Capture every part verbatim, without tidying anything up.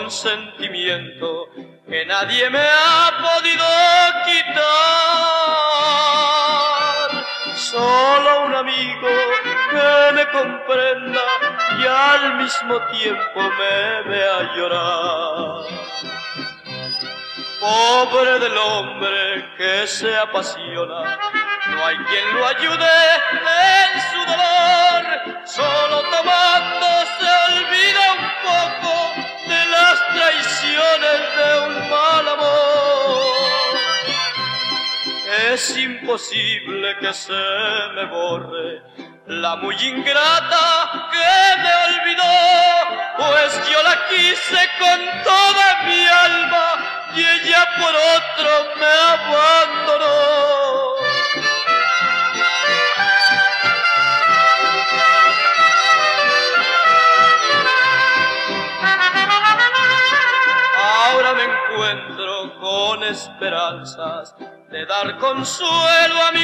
un sentimiento que nadie me ha podido quitar. Solo un amigo que me comprenda y al mismo tiempo me vea llorar. Pobre del hombre que se apasiona, no hay quien lo ayude en su dolor. Solo tomando se olvida un poco de las traiciones de un mal amor. Es imposible que se me borre la muy ingrata que me olvidó, pues yo la quise con toda mi alma y ella por otro me abandonó. Ahora me encuentro con esperanzas de dar consuelo a mi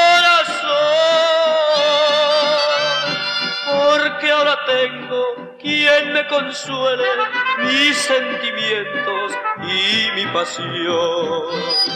corazón, porque ahora tengo quien me consuele mis sentimientos y mi pasión.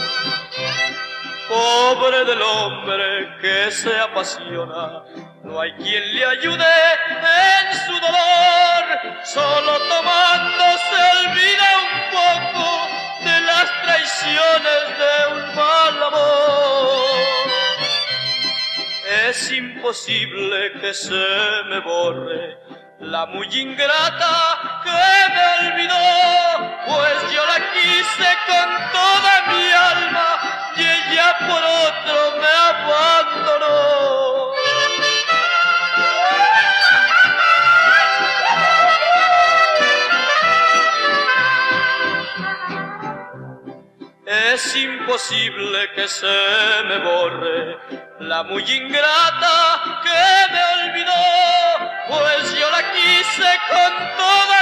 Pobre del hombre que se apasiona, no hay quien le ayude en su dolor. Solo tomando se olvida un poco de las traiciones de un mal amor. Es imposible que se me borre la muy ingrata que me olvidó, pues yo la quise con toda mi alma y ella por otro me abandonó. Es imposible que se me borre la muy ingrata que me olvidó, pues yo la quise con toda